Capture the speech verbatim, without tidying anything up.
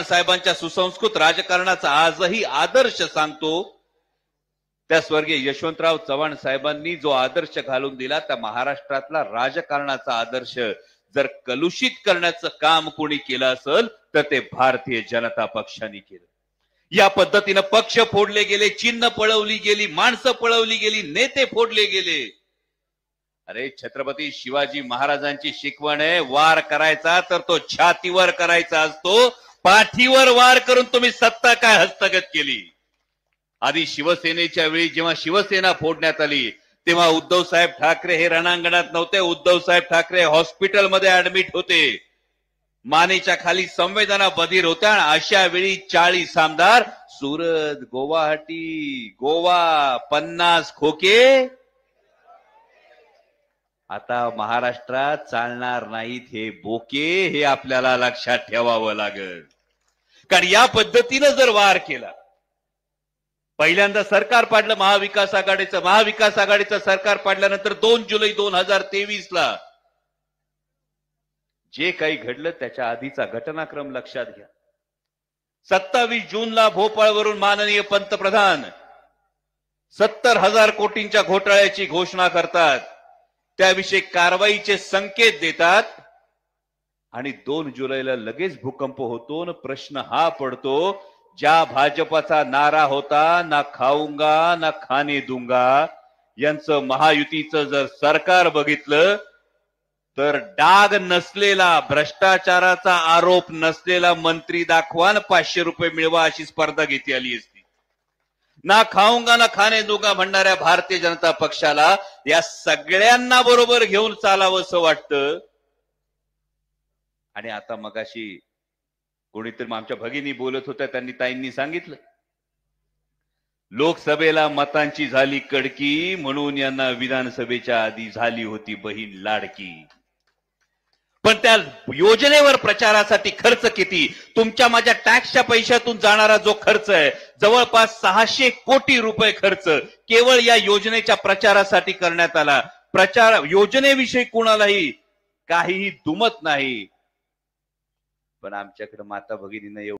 साहेबांच्या सुसंस्कृत राजकारणाचा आजही आदर्श सांगतो, त्या स्वर्गीय यशवंतराव चव्हाण साहेबांनी जो आदर्श घालून दिला त्या महाराष्ट्रातला राजकारणाचा आदर्श जर कलुषित करण्याचं काम कोणी केलं असेल तर ते भारतीय जनता पक्षाने केलं। या पद्धतीने पक्ष फोडले गेले, चिन्ह पळवली गेली, माणसं पळवली गेली, नेते फोडले गेले। अरे छत्रपती शिवाजी महाराजांची शिकवण आहे, वार करायचा तर तो छातीवर करायचा असतो, पाठीवर वार करून तुम्ही सत्ता काय हस्तगत केली। आधी शिवसेनेच्या वेळी जेव्हा शिवसेना फोडण्यात आली तेव्हा उद्धव साहेब ठाकरे हे रणांगणात नव्हते, उद्धव साहेब ठाकरे हॉस्पिटलमध्ये ऍडमिट होते, मानेच्या खाली संवेदना बधीर होत्या। अशा वेळी चाळीस आमदार, सुरत, गुवाहाटी, गोवा, पन्नास खोके। आता महाराष्ट्रात चालणार नाहीत हे बोके, हे आपल्याला लक्षात ठेवावं लागेल। कारण या पद्धतीने जर वार केला, पहिल्यांदा सरकार पाडलं महाविकास आघाडीचं, महाविकास आघाडीचं सरकार पाडल्यानंतर दोन जुलै दोन हजार तेवीस ला जे काही घडलं त्याच्या आधीचा घटनाक्रम लक्षात घ्या। सत्तावीस जूनला भोपाळवरून माननीय पंतप्रधान सत्तर हजार कोटींच्या घोटाळ्याची घोषणा करतात, त्याविषयी कारवाईचे संकेत देतात आणि दोन जुलैला लगेच भूकंप होतो। प्रश्न हा पडतो, ज्या भाजपाचा नारा होता ना खाऊंगा ना खाने दूंगा, यांचं महायुतीचं जर सरकार बघितलं तर डाग नसलेला, भ्रष्टाचाराचा आरोप नसलेला मंत्री दाखवा न पाचशे रुपये मिळवा अशी स्पर्धा घेतली आली असती। ना खाऊंगा ना खाने दूंगा म्हणणाऱ्या भारतीय जनता पक्षाला या सगळ्यांना बरोबर घेऊन चालावं असं वाटतं। आणि आता मगाशी कोणीतरी आमच्या भगिनी बोलत होत्या, त्यांनी ताईंनी सांगितलं लोकसभेला मतांची झाली कडकी म्हणून यांना विधानसभेच्या आधी झाली होती बहीण लाडकी। पण त्या योजनेवर प्रचारासाठी खर्च किती, तुमच्या माझ्या टॅक्सच्या पैशातून जाणारा जो खर्च आहे जवळपास सहाशे कोटी रुपये खर्च केवळ या योजनेच्या प्रचारासाठी करण्यात आला। प्रचार योजनेविषयी कुणालाही काहीही दुमत नाही, पण आमच्याकडे माता भगिनींना